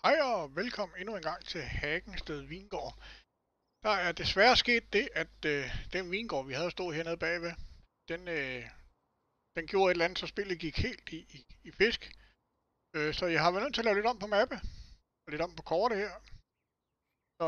Hej og velkommen endnu en gang til Hagensted Vingård. Der er desværre sket det, at den vingård, vi havde stået hernede bagved, den gjorde et eller andet, så spillet gik helt i fisk. Så jeg har været nødt til at lave lidt om på mappe, og lidt om på kortet her. Så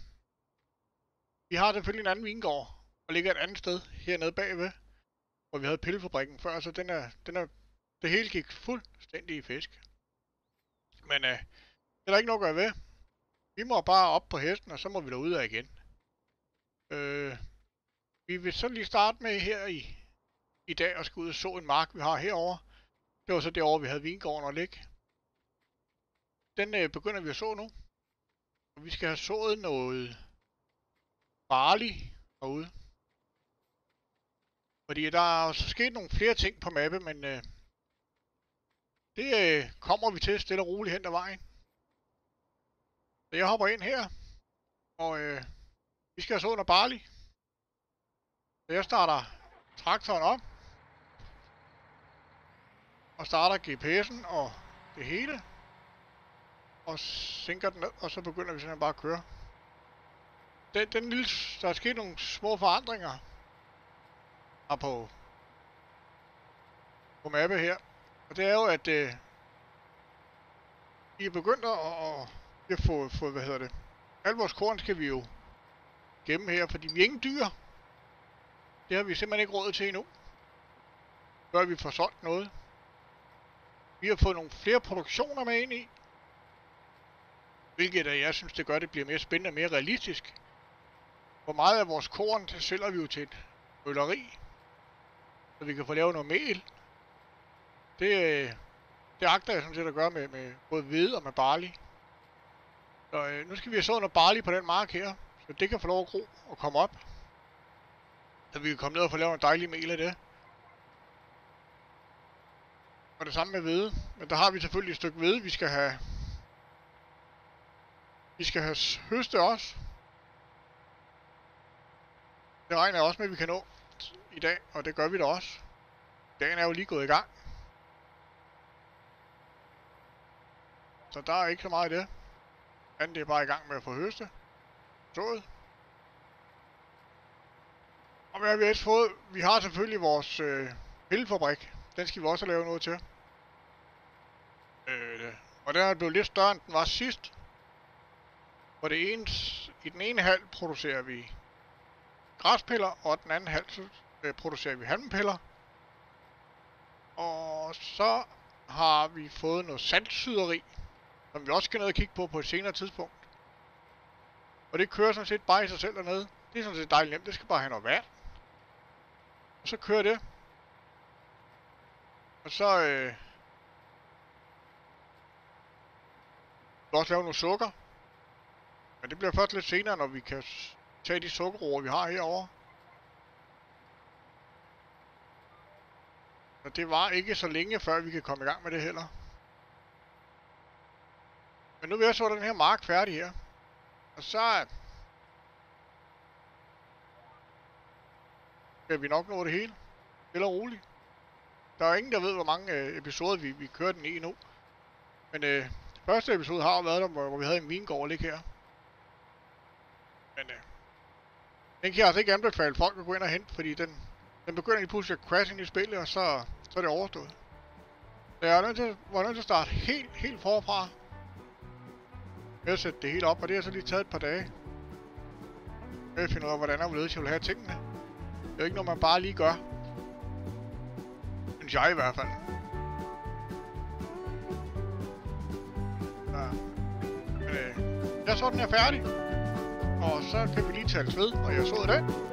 vi har selvfølgelig en anden vingård, og ligger et andet sted hernede bagved, hvor vi havde pillefabrikken før, så det hele gik fuldstændig i fisk. Men det er der ikke noget at gøre ved. Vi må bare op på hesten, og så må vi derud af igen. Vi vil så lige starte med her i dag og skal ud og så en mark, vi har herovre. Det var så det år, vi havde vingården at ligge. Den begynder vi at så nu. Og vi skal have sået noget barley herude. Fordi der er så sket nogle flere ting på mappe, men det kommer vi til stille og roligt hen ad vejen. Så jeg hopper ind her, og vi skal have så noget barley. Så jeg starter traktoren op, og starter GPS'en og det hele, og sænker den ned, og så begynder vi simpelthen bare at køre. Der er sket nogle små forandringer her på mappe her, og det er jo, at vi er begyndt at få alt vores korn skal vi jo gemme her, fordi vi er ingen dyr. Det har vi simpelthen ikke råd til endnu, før vi får solgt noget. Vi har fået nogle flere produktioner med ind i, hvilket jeg synes, det gør, det bliver mere spændende og mere realistisk. Hvor meget af vores korn, det sælger vi jo til et mølleri, så vi kan få lavet noget mel. Det agter jeg sådan set at gøre med både hvede og med barley. Så nu skal vi have så noget barley på den mark her, så det kan få lov at gro og komme op. Så vi kan komme ned og få lavet en dejlig mel af det. Og det samme med hvede. Men der har vi selvfølgelig et stykke hvede, vi skal have høste også. Det regner jeg også med, at vi kan nå i dag, og det gør vi da også. Dagen er jo lige gået i gang. Så der er ikke så meget i det. Andet det er bare i gang med at få høste. Sået. Og hvad har vi ellers fået? Vi har selvfølgelig vores pillefabrik. Den skal vi også lave noget til. Og den er blevet lidt større, end den var sidst. For i den ene halv producerer vi græspiller, og den anden halv producerer vi halmpiller. Og så har vi fået noget saltsyderi, som vi også skal ned og kigge på et senere tidspunkt. Og det kører sådan set bare i sig selv dernede. Det er sådan set dejligt nemt. Det skal bare have noget vand. Og så kører det. Og så vi også lave noget sukker. Men det bliver først lidt senere, når vi kan tage de sukkerroer, vi har herovre. Og det var ikke så længe, før vi kan komme i gang med det heller. Men nu vil jeg så den her mark færdig her. Og så skal vi nok nå det hele. Stille og roligt. Der er ingen, der ved, hvor mange episoder vi kører den i nu. Men det første episode har været der, hvor vi havde en vingård ligge her. Men den kan jeg altså ikke anbefale folk at gå ind og hente, fordi den begynder lige pludselig at crashe ind i spillet, og så er det overstået. Så jeg er nødt til at starte helt forfra. Jeg vil sætte det hele op, og det har så lige taget et par dage. Jeg vil finde ud af, hvordan jeg vil have tingene. Det er jo ikke noget, man bare lige gør. Synes jeg i hvert fald. Ja. Men jeg så den her færdig. Og så kan vi lige tale ved, og jeg så den.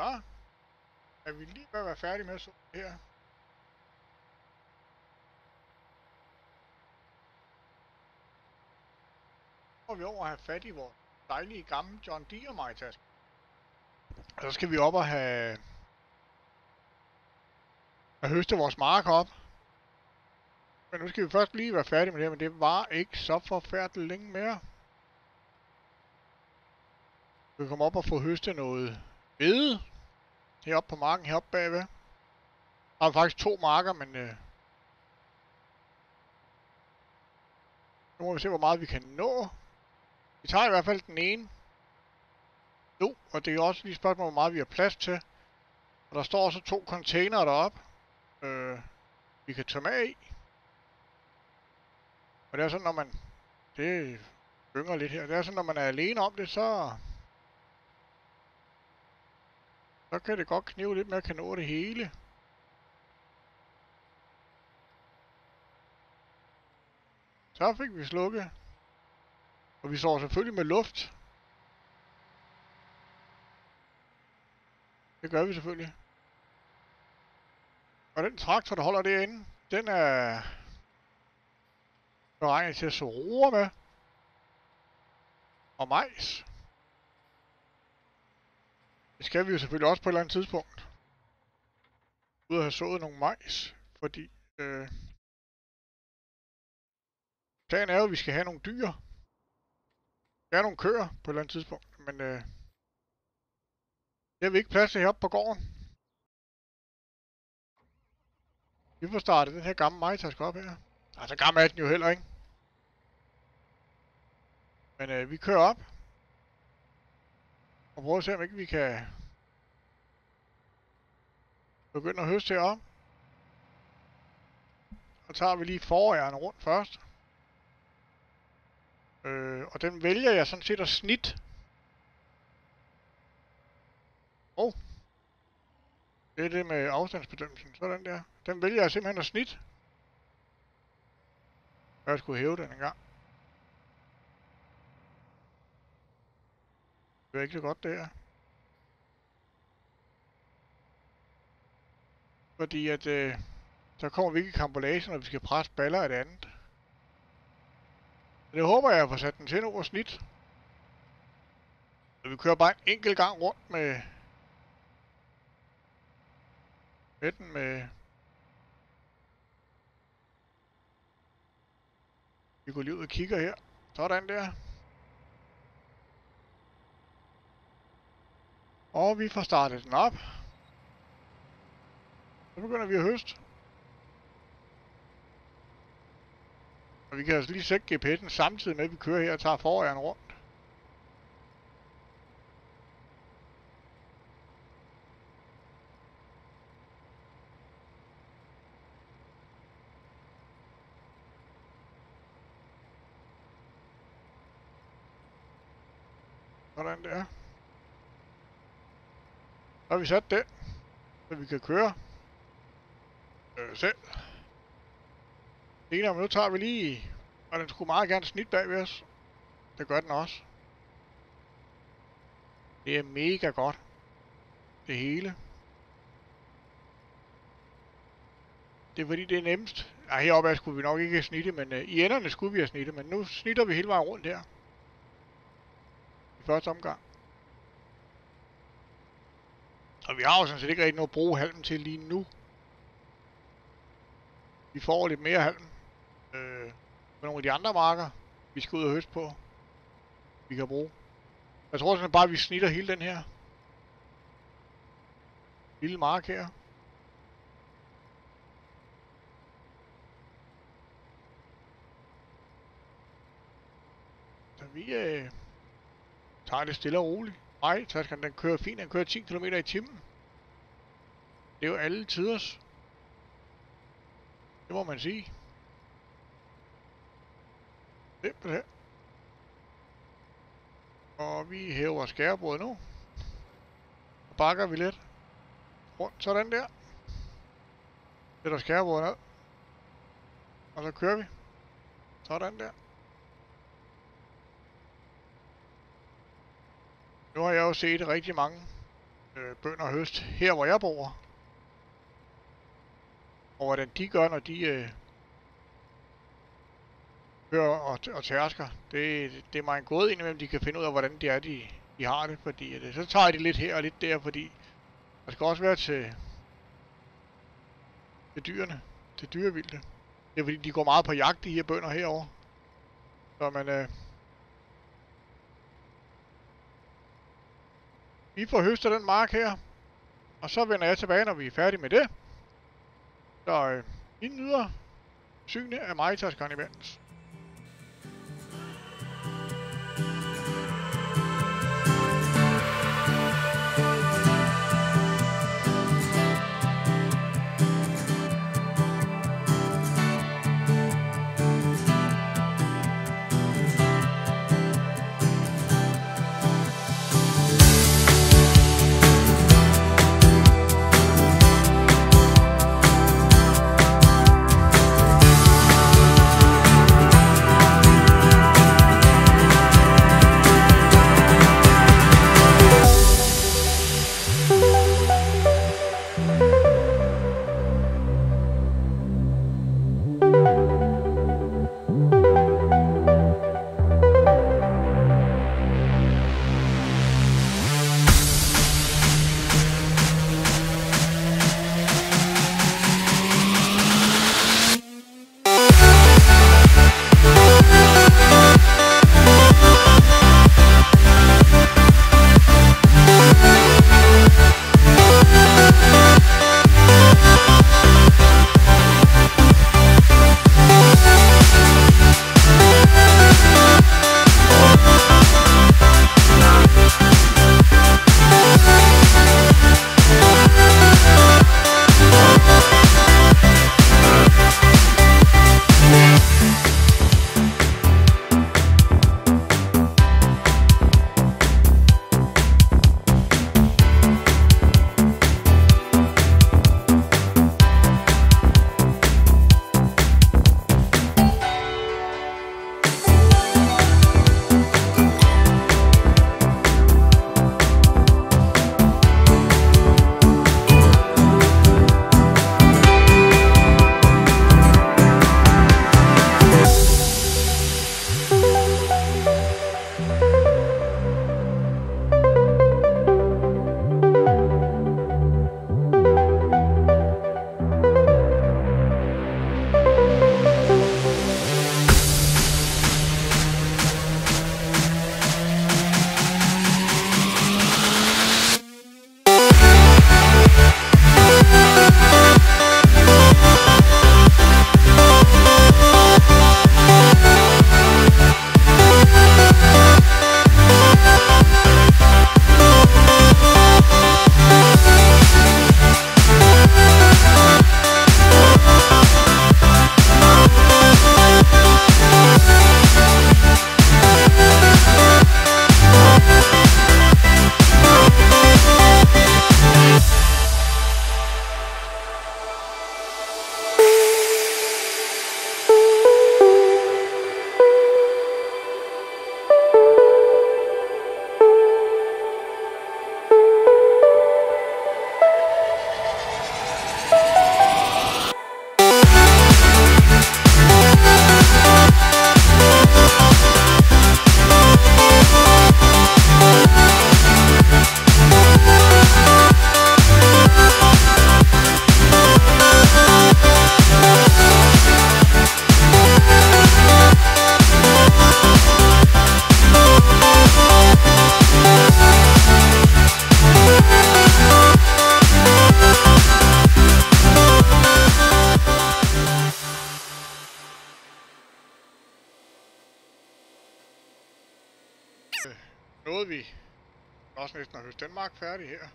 Så er vi lige ved at være færdige med at så her. Så er vi over at have fat i vores dejlige gamle John Deere majtaske. Og så skal vi op og have høstet vores marker op. Men nu skal vi først lige være færdige med det, men det var ikke så forfærdeligt længe mere. Vi kommer op og få høstet noget hvede heroppe på marken, heroppe bagved. Der har vi faktisk 2 marker, men nu må vi se, hvor meget vi kan nå. Vi tager i hvert fald den ene nu, og det er også lige et spørgsmål, hvor meget vi har plads til. Og der står også 2 containere deroppe, vi kan tømme af i. Og det er sådan, når man... Det gynger lidt her. Det er sådan, når man er alene om det, så kan det godt knive lidt med at kan nå det hele. Så fik vi slukket. Og vi står selvfølgelig med luft. Det gør vi selvfølgelig. Og den traktor, der holder derinde, den er beregnet til at så roer med. Og majs. Det skal vi jo selvfølgelig også på et eller andet tidspunkt. Ud at have sået nogle majs. Fordi planen er jo, at vi skal have nogle dyr. Der er nogle køer på et eller andet tidspunkt. Men det har vi ikke plads til heroppe på gården. Vi får startet den her gamle majtaske op her. Altså gammel er den jo heller ikke. Men vi kører op. Og prøver at se, om ikke vi kan begynde at høste heroppe. Og tager vi lige forårene rundt først. Og den vælger jeg sådan set at snit. Det er det med afstandsbedømmelsen. Sådan der. Den vælger jeg simpelthen at snit. Jeg skulle hæve den en gang. Det er ikke så godt det her. Fordi at så kommer vi ikke i kampolage, når vi skal presse baller af det andet. Men det håber jeg at få sat den til over snit. Så vi kører bare en enkelt gang rundt med den med... Vi går lige ud og kigger her. Sådan der. Og vi får startet den op. Så begynder vi at høste. Og vi kan altså lige sætte GPS'en samtidig med, at vi kører her og tager forårene rundt. Sådan der. Så har vi sat det, så vi kan køre selv. Men nu tager vi lige, og den skulle meget gerne snit bag ved os. Det gør den også. Det er mega godt. Det hele. Det er fordi det er nemmest. Ej, heroppe skulle vi nok ikke snitte, men i enderne skulle vi have snitte, men nu snitter vi hele vejen rundt her. I første omgang. Og vi har jo sådan set ikke rigtig noget at bruge halmen til lige nu. Vi får lidt mere halm. På nogle af de andre marker, vi skal ud og høste på. Vi kan bruge. Jeg tror sådan bare, at vi snitter hele den her lille mark her. Så vi tager det stille og roligt. Nej, tasken den kører fint. Den kører 10 km i timen. Det er jo alle tiders. Det må man sige. Simpelthen. Og vi hæver skærebordet nu. Og bakker vi lidt rundt sådan der. Sætter skærebordet ned. Og så kører vi. Sådan der. Nu har jeg jo set rigtig mange bønder og høst her, hvor jeg bor. Og hvordan de gør, når de hører og tærsker. Det er mig en gåde indimellem, de kan finde ud af, hvordan det er, de har det. Fordi så tager de lidt her og lidt der, fordi der skal også være til dyrene, til dyrevilde. Det er fordi, de går meget på jagt, de her bønder herovre. Så man... vi får høstet den mark her, og så vender jeg tilbage, når vi er færdige med det. Så I nyder synet af Maritas Carnivals. Nåede vi også næsten at høste Danmark færdig her.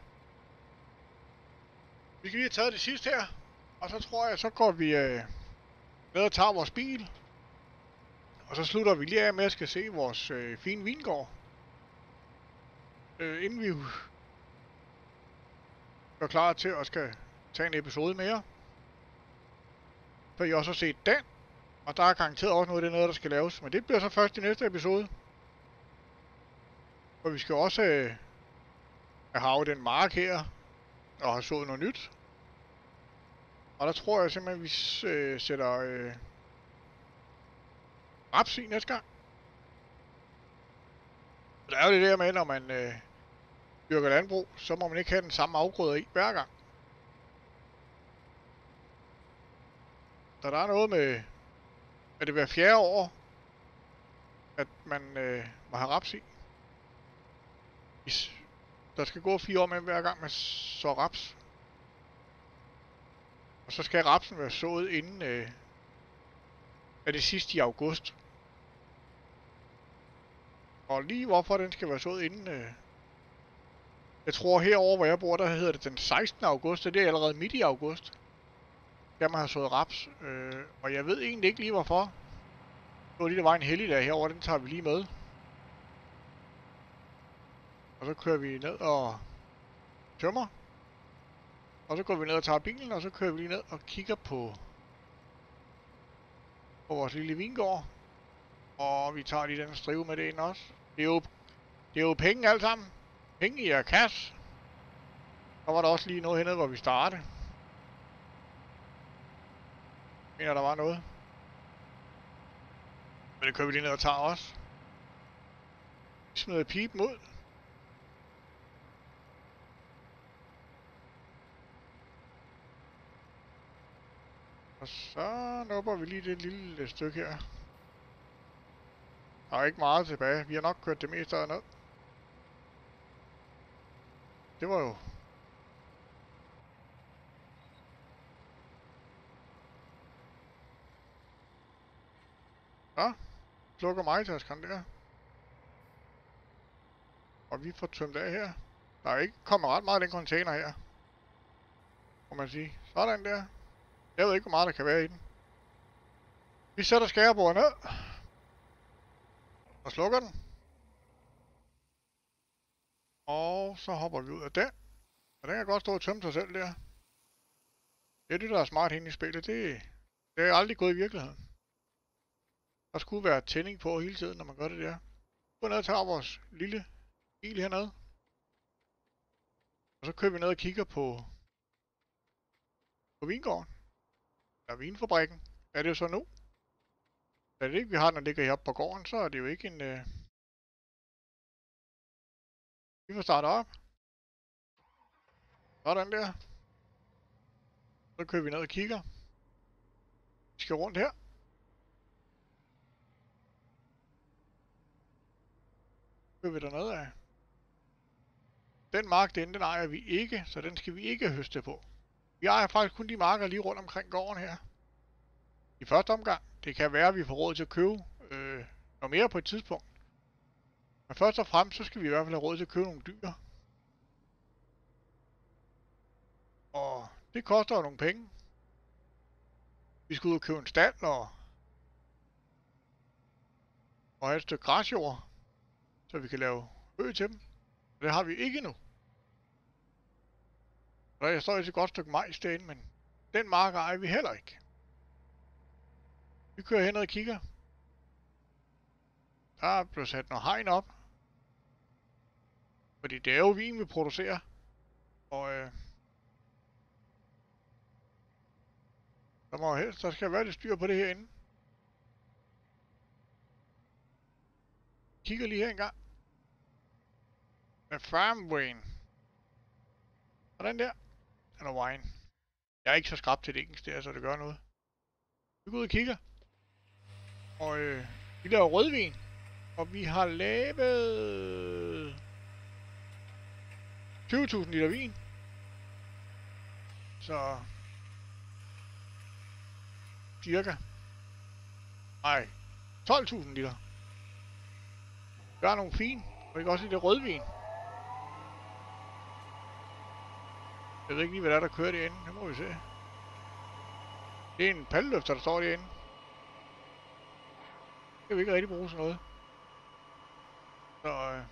Vi skal lige have taget det sidste her, og så tror jeg, så går vi ned og tager vores bil. Og så slutter vi lige af med at skal se vores fine vingård. Inden vi er klar til at skal tage en episode mere. Så I også har set den, og der er garanteret også noget der skal laves. Men det bliver så først i næste episode. For vi skal også Jeg har jo den mark her, og har sået noget nyt. Og der tror jeg simpelthen, vi sætter raps i næste gang. Der er jo det der med, når man dyrker landbrug, så må man ikke have den samme afgrøde i hver gang. Så der er noget med, at det hver fjerde år, at man må have raps i. Der skal gå 4 år med hver gang man så raps. Og så skal rapsen være sået inden af det sidste i august. Og lige hvorfor den skal være sået inden... jeg tror herover hvor jeg bor, der hedder det den 16. august, og det er allerede midt i august. Der man har sået raps. Og jeg ved egentlig ikke lige hvorfor. Det var lige der var en helligdag herover, den tager vi lige med. Og så kører vi ned og tømmer. Og så går vi ned og tager bilen, og så kører vi lige ned og kigger på vores lille vingård. Og vi tager lige den strive med det ind også. Det er jo penge alt sammen. Penge i kasse. Så var der også lige noget hernede, hvor vi startede. Jeg mener, der var noget. Men det kører vi lige ned og tager også. Vi smider pipen ud. Og så nupper vi lige det lille stykke her. Der er ikke meget tilbage. Vi har nok kørt det meste af ned. Det var jo... Så slukker majtaskeren der. Og vi får tømt af her. Der er ikke kommet ret meget i den container her, må man sige. Sådan der. Jeg ved ikke, hvor meget der kan være i den. Vi sætter skærebordet ned. Og slukker den. Og så hopper vi ud af den. Og den kan godt stå og tømme sig selv der. Det er det, der er smart henne i spillet. Det er aldrig gået i virkeligheden. Der skulle være tænding på hele tiden, når man gør det der. Gå ned og tager vores lille bil hernede. Og så kører vi ned og kigger på vingården. Eller vinfabrikken. Er det jo så nu? Er det ikke, vi har, når den ligger heroppe på gården, så er det jo ikke en... Vi får startet op. Sådan der. Så kører vi ned og kigger. Vi skal rundt her. Så kører vi dernede af. Den mark den ejer vi ikke, så den skal vi ikke høste på. Vi ejer faktisk kun de marker lige rundt omkring gården her. I første omgang. Det kan være, at vi får råd til at købe noget mere på et tidspunkt. Men først og fremmest, så skal vi i hvert fald have råd til at købe nogle dyr. Og det koster jo nogle penge. Vi skal ud og købe en stald og have et stykke græsjord, så vi kan lave hø til dem. Og det har vi ikke endnu. Der står et godt stykke majs derinde, men den mark ejer vi heller ikke. Vi kører hen og kigger. Der er blevet sat noget hegn op. Fordi det er jo vin, vi producerer. Og der skal være lidt styr på det herinde. Kigger lige her engang. Med farm wine. Og den der. Den er wine. Jeg er ikke så skrab til det engelske der, så det gør noget. Vi går ud og kigger. Og vi laver rødvin. Og vi har lavet 20.000 liter vin. Så cirka. Nej, 12.000 liter. Der er nogle fine. Og vi kan også lide det rødvin. Jeg ved ikke lige, hvad der kører derinde. Det må vi se. Det er en palleløfter, der står derinde. Det kan vi ikke rigtig bruge sådan noget. Så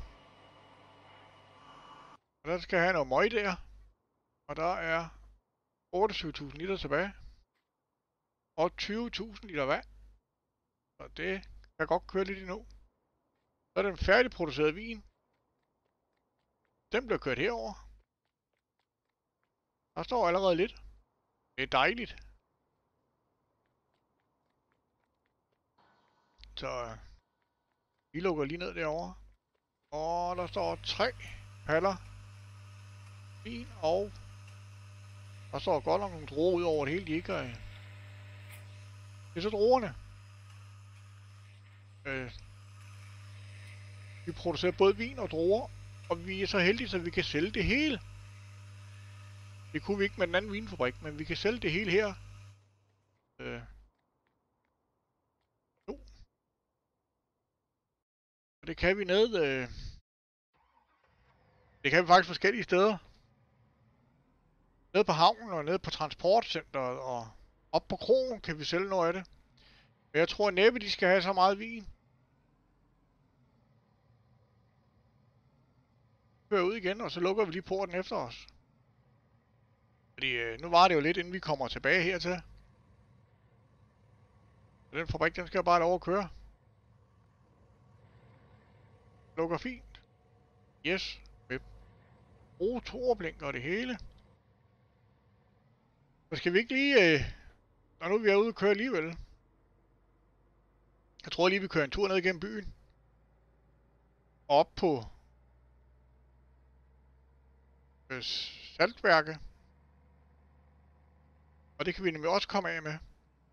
og der skal have noget møg der. Og der er 28.000 liter tilbage. Og 20.000 liter vand. Så det kan godt køre lidt endnu. Så er det en færdigproduceret vin. Den bliver kørt herover. Der står allerede lidt. Det er dejligt. Så vi lukker lige ned derovre. Og der står 3 paller. Vin og... Der står godt nok nogle druer ud over det hele, de ikke er. Det er så druerne. Vi producerer både vin og druer, og vi er så heldige, så vi kan sælge det hele. Det kunne vi ikke med den anden vinfabrik, men vi kan sælge det hele her. Jo. Og det kan vi det kan vi faktisk forskellige steder. Nede på havnen og nede på transportcenteret og op på krogen kan vi sælge noget af det. Men jeg tror næppe, de skal have så meget vin. Vi kører ud igen, og så lukker vi lige porten efter os. Fordi nu var det jo lidt, inden vi kommer tilbage hertil. Så den fabrik, den skal bare lov at køre. Lukker fint. Yes. Med rotorblink og det hele. Så skal vi ikke lige... når nu vi er ude at køre alligevel. Jeg tror lige, vi kører en tur ned igennem byen. Og op på... saltværket. Og det kan vi nemlig også komme af med.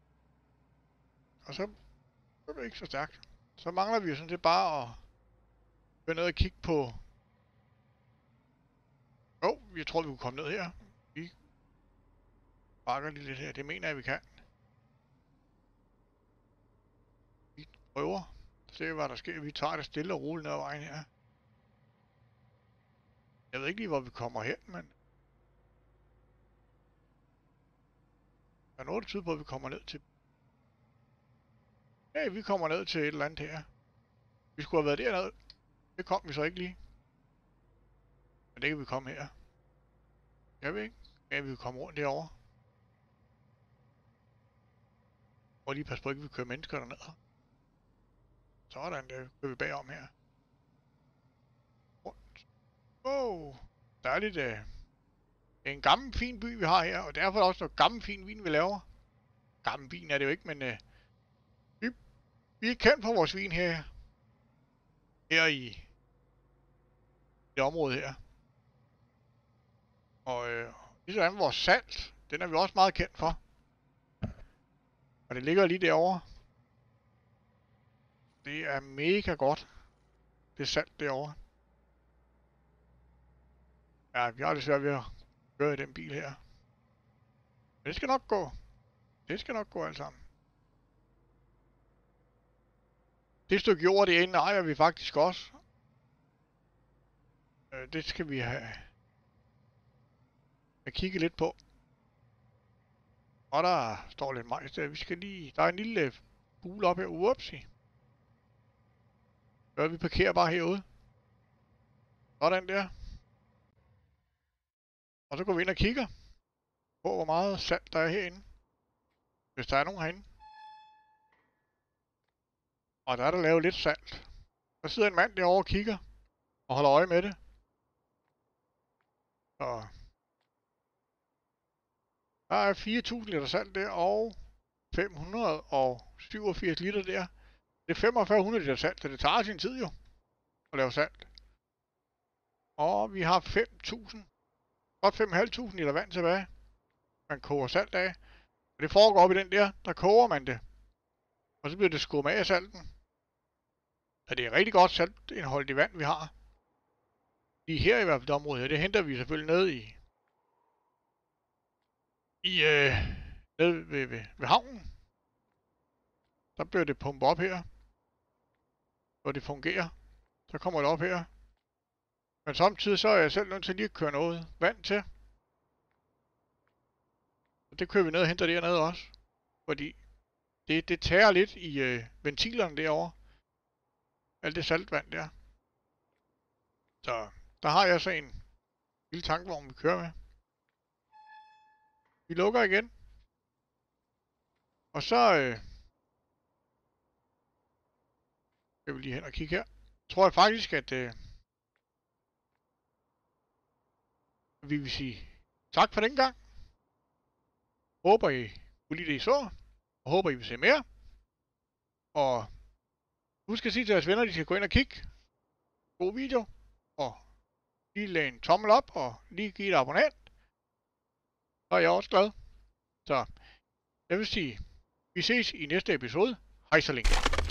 Og så er det ikke så stærkt. Så mangler vi jo sådan set bare at køre ned og kigge på... jeg tror vi kunne komme ned her. Vi bakker lige lidt her. Det mener jeg vi kan. Vi prøver. Se hvad der sker. Vi tager det stille og roligt ned ad vejen her. Jeg ved ikke lige hvor vi kommer hen, men... Der er noget der tyder på at vi kommer ned til... Ja, vi kommer ned til et eller andet her. Vi skulle have været dernede. Det kom vi så ikke lige. Men det kan vi komme her. Jeg ved ikke. Ja, vi kan komme rundt derovre. Og lige passe på, at vi kører mennesker derned. Sådan, der kører vi bagom her. Rundt. Dejligt. Det er en gammel, fin by, vi har her. Og derfor er der også noget gammel, fin vin, vi laver. Gammel vin er det jo ikke, men... vi er kendt for vores vin her. Her i det område her. Og ligesom vores salt, den er vi også meget kendt for. Og det ligger lige derovre. Det er mega godt. Det salt derovre. Ja, vi har det svært ved at køre i den bil her. Men det skal nok gå. Det skal nok gå alt sammen. Det stykke jord derinde ejer vi faktisk også. Det skal vi have kigge lidt på. Og der står lidt majs der. Vi skal lige... Der er en lille bule op her. Upsi. Vi parkerer bare herude. Sådan der. Og så går vi ind og kigger på, hvor meget salt der er herinde. Hvis der er nogen herinde. Og der er der lavet lidt salt. Der sidder en mand derovre og kigger. Og holder øje med det. Så... Der er 4.000 liter salt der, og 587 liter der. Det er 4500 liter salt, så det tager sin tid jo at lave salt. Og vi har 5.000, godt 5.500 liter vand tilbage. Man koger salt af. Og det foregår op i den der koger man det. Og så bliver det skummet af salten. Så det er rigtig godt saltindhold i vand, vi har. Lige her i hvert fald det område her, det henter vi selvfølgelig ned nede ved havnen. Der bliver det pumpet op her. Hvor det fungerer. Så kommer det op her. Men samtidig så er jeg selv nødt til lige at køre noget vand til. Og det kører vi ned og henter dernede også. Fordi det tager lidt i ventilerne derovre. Alt det saltvand der. Så der har jeg så en lille tankvogn, vi kører med. Vi lukker igen. Og så skal vi lige hen og kigge her. Tror jeg faktisk, at Vi vil sige tak for den gang. Håber I kunne lide det, I så. Og håber I vil se mere. Og husk at sige til jeres venner, de skal gå ind og kigge. God video. Og lige lade en tommel op og lige give et abonnent. Så er jeg også glad. Så jeg vil sige, vi ses i næste episode. Hej så længe.